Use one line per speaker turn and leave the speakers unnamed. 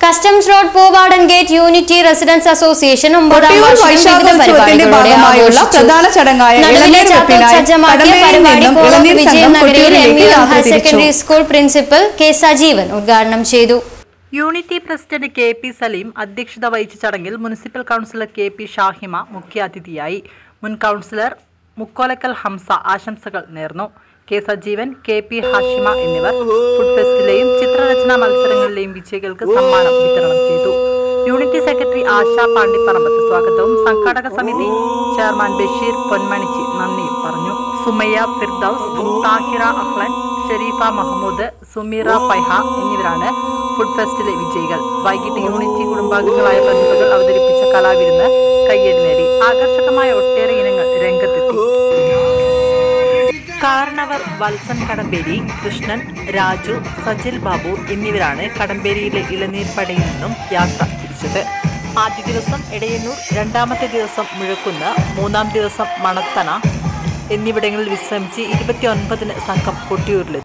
Customs road Poovadan gate unity residence association 9ാം വാർഷിക ഭാഗമായുള്ള പ്രധാന ചടങ്ങായ വിജയനഗരിയിൽ higher secondary school principal K Sajeevan ഉദ്ഘാടനം ചെയ്തു.
Unity president K P Saleem അധ്യക്ഷത വഹിച്ച ചടങ്ങിൽ municipal councillor K P Shahima മുഖ്യാതിഥിയായി. മുൻ കൗൺസിലർ മുക്കോലക്കൽ ഹംസ ആശംസകൾ നേർന്നു. K Sajeevan, K P Hashima എന്നിവർ ഫുഡ് ഫെസ്റ്റിലെയും ചിത്രരചനാ മത്സരങ്ങളിലെയും വിജയികൾക്ക് സമ്മാനം വിതരണം ചെയ്തു. യൂണിറ്റി സെക്രട്ടറി ആശ പാണ്ടിപ്പറമ്പത്ത് സ്വാഗതവും സംഘാടക സമിതി ചെയർമാൻ ബഷീർ പൊന്മണിച്ചി നന്ദിയും പറഞ്ഞു. സുമയ്യ ഫിർദൌസ്, താഹിറ അഹ്ലൻ, ഷെരീഫ മഹമ്മൂദ്, സുമീറ ഫൈഹ എന്നിവരാണ് ഫുഡ് ഫെസ്റ്റിലെ വിജയികൾ. വൈകിട്ട് യൂണിറ്റി കുടുംബാംഗങ്ങളായ പ്രതിഭകൾ അവതരിപ്പിച്ച കലാവിരുന്ന് കയ്യടി നേടി. ആകർഷകമായ ഒട്ടേറെ ഇനങ്ങൾ രംഗത്തെത്തി. കാരണവർ വത്സൻ കടമ്പേരി, കൃഷ്ണൻ, രാജു, സജിൽ ബാബു എന്നിവരാണ് കടമ്പേരിയിലെ ഇളനീർപ്പടയിൽ നിന്നും യാത്ര തിരിച്ചത്. ആദ്യ ദിവസം എടയന്നൂർ, രണ്ടാമത്തെ ദിവസം മുഴക്കുന്ന്, മൂന്നാം ദിവസം മണത്തണ എന്നിവിടങ്ങളിൽ വിശ്രമിച്ച് 29-ന് സംഘം കൊട്ടിയൂരിലെത്തി.